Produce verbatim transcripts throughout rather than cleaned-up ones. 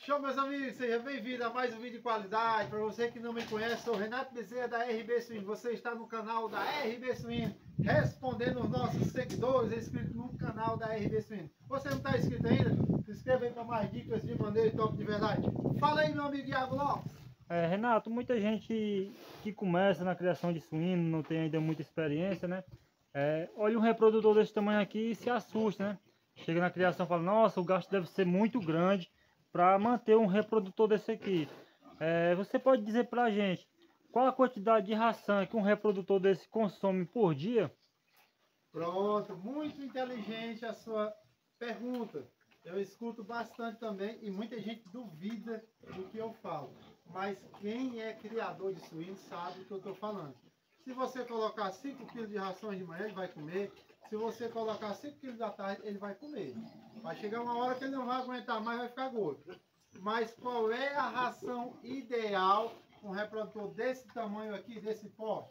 Show, meus amigos, seja bem-vindo a mais um vídeo de qualidade. Para você que não me conhece, sou Renato Bezerra da R B Suíno. Você está no canal da R B Suíno, respondendo os nossos seguidores inscritos no canal da R B Suíno. Você não está inscrito ainda? Se inscreva aí para mais dicas de maneira top de verdade. Fala aí, meu amigo Iago Lopes. É, Renato, muita gente que começa na criação de suíno, não tem ainda muita experiência, né? É, olha um reprodutor desse tamanho aqui e se assusta, né? Chega na criação e fala, nossa, o gasto deve ser muito grande para manter um reprodutor desse aqui. É, você pode dizer para a gente qual a quantidade de ração que um reprodutor desse consome por dia? Pronto, muito inteligente a sua pergunta. Eu escuto bastante também e muita gente duvida do que eu falo. Mas quem é criador de suínos sabe o que eu estou falando. Se você colocar cinco quilos de rações de manhã, ele vai comer. Se você colocar cinco quilos da tarde, ele vai comer. Vai chegar uma hora que ele não vai aguentar mais, vai ficar gordo. Mas qual é a ração ideal para um reprodutor desse tamanho aqui, desse porte?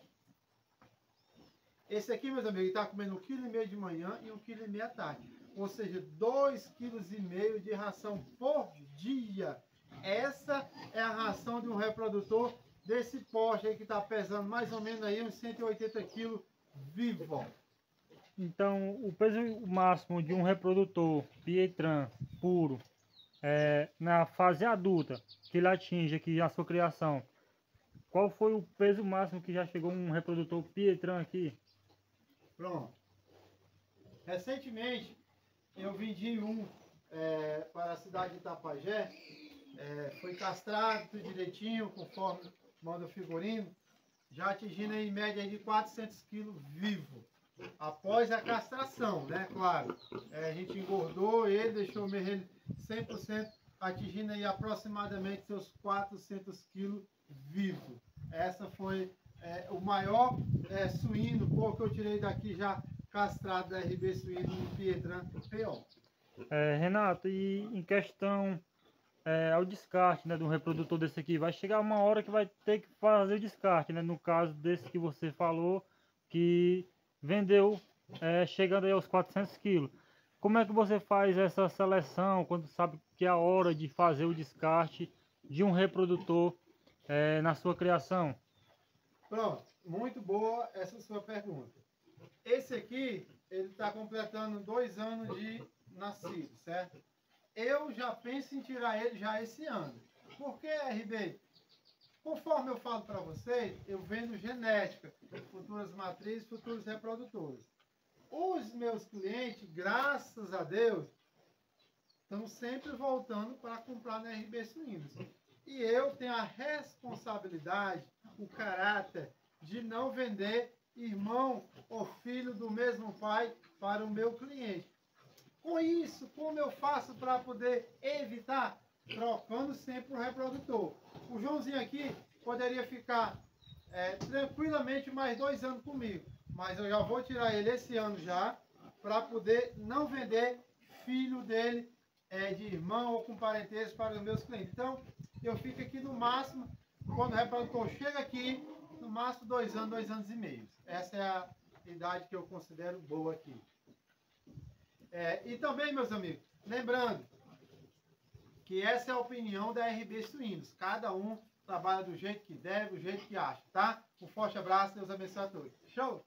Esse aqui, meus amigos, está comendo um quilo e meio de manhã e um quilo e meio à tarde. Ou seja, dois quilos e meio de ração por dia. Essa é a ração de um reprodutor desse porte aí que está pesando mais ou menos aí uns cento e oitenta quilos vivo. Então, o peso máximo de um reprodutor Pietran puro é, na fase adulta, que ele atinge aqui a sua criação, qual foi o peso máximo que já chegou um reprodutor Pietran aqui? Pronto. Recentemente, eu vendi um é, para a cidade de Itapajé. É, foi castrado tudo direitinho, conforme manda o figurino, já atingindo em média de quatrocentos quilos vivo, após a castração, né, claro. É, a gente engordou ele, deixou ele cem por cento, atingindo aí aproximadamente seus quatrocentos quilos vivo. Essa foi é, o maior é, suíno, porco que eu tirei daqui já castrado da R B Suíno no Pietran P O. É, Renato, e em questão é, ao descarte, né, de um reprodutor desse aqui, vai chegar uma hora que vai ter que fazer o descarte, né, no caso desse que você falou, que vendeu é, chegando aí aos quatrocentos quilos. Como é que você faz essa seleção, quando sabe que é a hora de fazer o descarte de um reprodutor é, na sua criação? Pronto, muito boa essa sua pergunta. Esse aqui, ele está completando dois anos de nascido, certo? Eu já penso em tirar ele já esse ano. Por que, R B? Conforme eu falo para vocês, eu vendo genética, futuras matrizes, futuros reprodutores. Os meus clientes, graças a Deus, estão sempre voltando para comprar na R B Suínos. E eu tenho a responsabilidade, o caráter de não vender irmão ou filho do mesmo pai para o meu cliente. Com isso, como eu faço para poder evitar? Trocando sempre o reprodutor. O Joãozinho aqui poderia ficar é, tranquilamente mais dois anos comigo, mas eu já vou tirar ele esse ano já, para poder não vender filho dele é, de irmão ou com parentesco para os meus clientes. Então, eu fico aqui no máximo, quando o reprodutor chega aqui, no máximo dois anos, dois anos e meio. Essa é a idade que eu considero boa aqui. É, e também, meus amigos, lembrando que essa é a opinião da R B Suínos. Cada um trabalha do jeito que deve, do jeito que acha, tá? Um forte abraço, Deus abençoe a todos. Show!